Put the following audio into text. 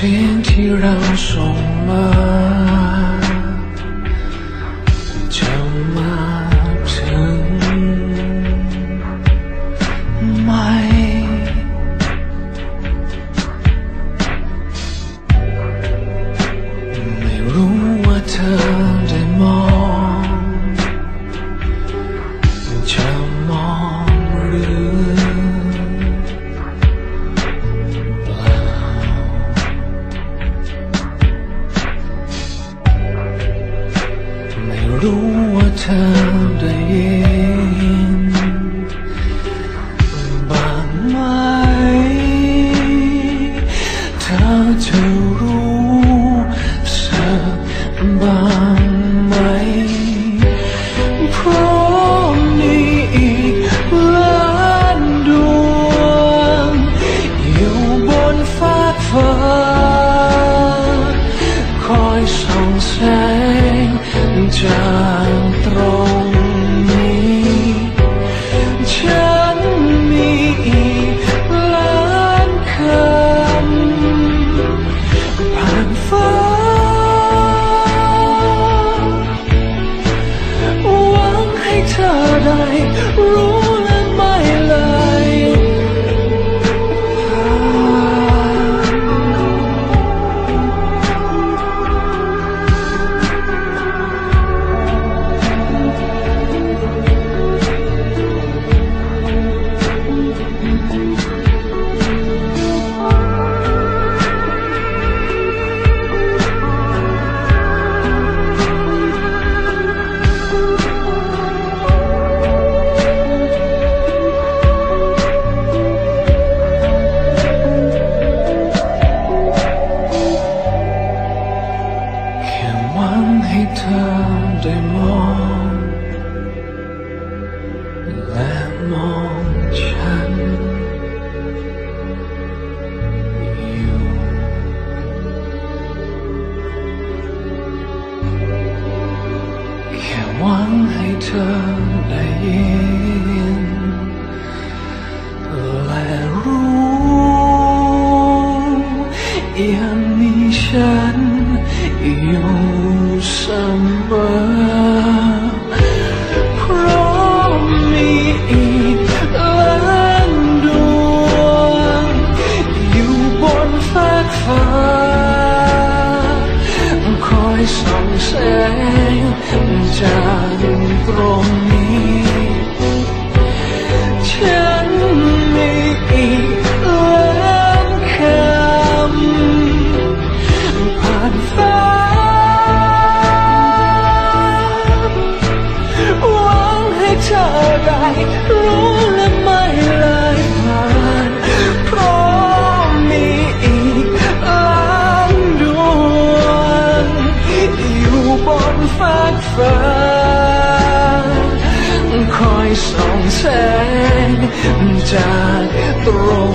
สียงที่เราส่งมาจะมาถึงไหมไม่รู้ว่าเธอได้มองจะมองหรือเปล่าไม่รู้ว่าเธอได้ยินบ้างไหมเธอจะรู้สึกบ้างไหมเพราะมีอีกล้านดวงอยู่บนฟ้าคอยส่องแสงจากตรงนี้ฉันมีอีกล้านคำผ่านฟ้าหวังให้เธอได้รู้และไม่เลยหวังให้เธอได้มองและมองฉันอยู่แค่หวังให้เธอได้ยินและรู้ยังมีฉันอยู่เสมอเพราะมีอีกล้านดวงอยู่บนฟ้าคอยส่องแสงจากตรงนี้ฉันมีอีกล้านคำผ่านฟ้าเธอได้รู้และไม่เลยผ่านเพราะมีอีกล้านดวงอยู่บนฟ้าคอยส่องแสงจากตรง